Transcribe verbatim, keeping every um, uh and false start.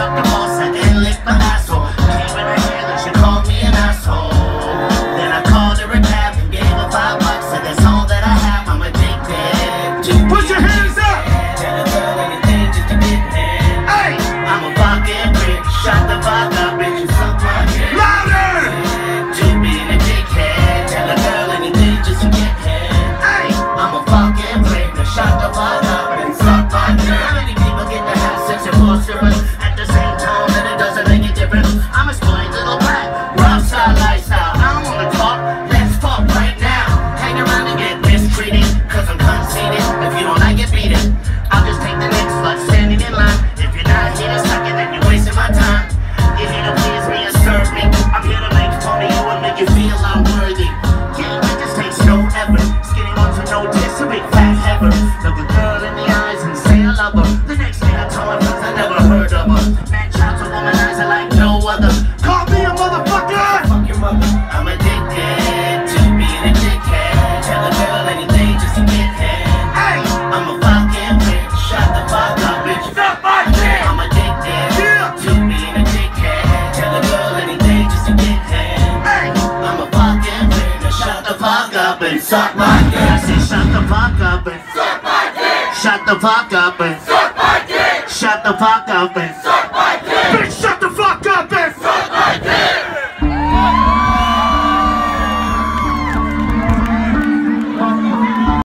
suck the balls, I didn't lick my asshole. Came in her hair, then she called me an asshole. Then I called her a cab and gave her five bucks, and that's all that I have. I'm addicted to Put your hands up! tell a girl anything just to get head. Hey! I'm a fucking brick, shut the fuck up, bitch, you suck my dick. Louder! To being a dickhead, tell a girl anything just to get head. Hey! I'm a fucking brick, now shut the fuck up and suck my dick. How many people get to have sex and force strippers at the same time and it doesn't make a difference? I'm a spoiled little brat, rough style lifestyle. I don't wanna talk, let's talk right now. Hang around and get mistreated, cause I'm conceited. If you don't like it, beat it. I'll just take the next slut standing in line. If you're not here to suck it, then you're wasting my time. You're here to please me and serve me. I'm here to make fun of you and make you feel I'm worthy. Getting bitches takes no effort. Skinny ones with no tits, a big fat heifer. Look a girl in the eyes and say I love her. The next thing I tell her friends I never heard of her. Man, child to womanizer like no other. Call me a motherfucker! Fuck your mother. I'm addicted to being a dickhead. Tell a girl anything just to get head. Hey! I'm a fucking bitch. Shut the fuck up, bitch. Suck my dick! I'm addicted Yeah. to being a dickhead. Tell a girl anything just to get head. Hey! I'm a fucking bitch. Now shut the fuck up and suck my dick. I say shut the fuck up and Suck my dick! shut the fuck up and Suck my dick! shut the fuck up and Suck